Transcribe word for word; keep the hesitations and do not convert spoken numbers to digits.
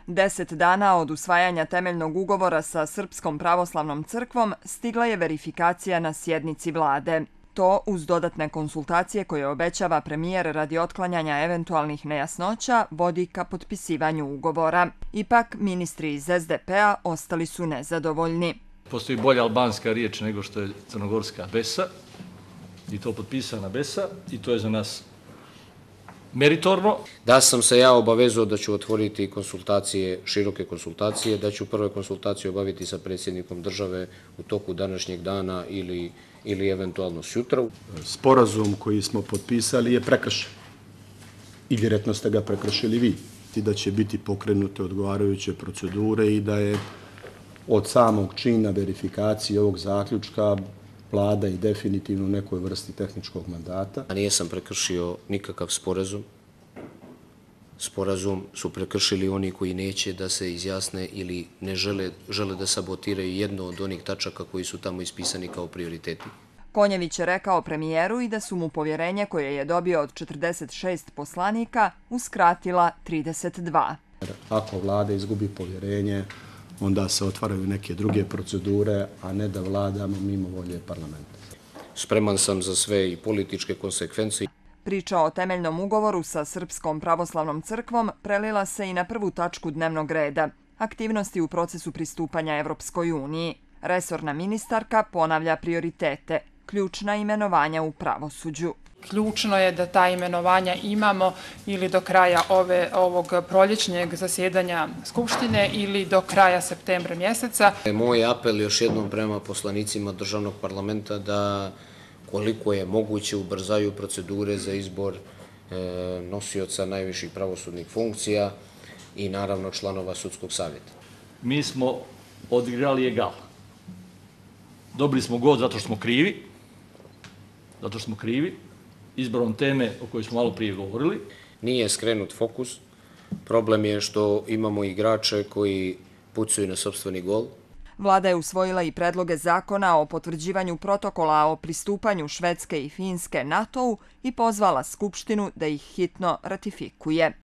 Deset dana od usvajanja temeljnog ugovora sa Srpskom pravoslavnom crkvom stigla je verifikacija na sjednici vlade. To, uz dodatne konsultacije koje obećava premijer radi otklanjanja eventualnih nejasnoća, vodi ka potpisivanju ugovora. Ipak, ministri iz es de pe a ostali su nezadovoljni. Postoji bolja albanska riječ nego što je crnogorska besa, i to potpisana besa, i to je za nas meritorno. Da sam se ja obavezao da ću otvoriti konsultacije, široke konsultacije, da ću prve konsultacije obaviti sa predsjednikom države u toku današnjeg dana ili, ili eventualno sutra. Sporazum koji smo potpisali je prekršen. I direktno ste ga prekršili vi. I da će biti pokrenute odgovarajuće procedure i da je od samog čina verifikacije ovog zaključka vlada i definitivno u nekoj vrsti tehničkog mandata. A nijesam prekršio nikakav sporazum. Sporazum su prekršili oni koji neće da se izjasne ili ne žele, žele da sabotiraju jedno od onih tačaka koji su tamo ispisani kao prioriteti. Konjević je rekao premijeru i da su mu povjerenje koje je dobio od četrdeset šest poslanika uskratila trideset dva. Ako vlada izgubi povjerenje, onda se otvaraju neke druge procedure, a ne da vladamo mimo volje parlamenta. Spreman sam za sve i političke konsekvence. Priča o temeljnom ugovoru sa Srpskom pravoslavnom crkvom prelila se i na prvu tačku dnevnog reda, aktivnosti u procesu pristupanja Evropskoj uniji. Resorna ministarka ponavlja prioritete, ključna imenovanja u pravosuđu. Ključno je da ta imenovanja imamo ili do kraja ove, ovog proljećnjeg zasjedanja Skupštine ili do kraja septembra mjeseca. Moj apel još jednom prema poslanicima državnog parlamenta da koliko je moguće ubrzaju procedure za izbor e, nosioca najviših pravosudnih funkcija i naravno članova sudskog savjeta. Mi smo odigrali egal. Dobili smo god zato što smo krivi, zato što smo krivi, izborom teme o kojoj smo malo prije govorili. Nije skrenut fokus. Problem je što imamo igrače koji pucaju na sopstveni gol. Vlada je usvojila i predloge zakona o potvrđivanju protokola o pristupanju Švedske i Finske NATO-u i pozvala Skupštinu da ih hitno ratifikuje.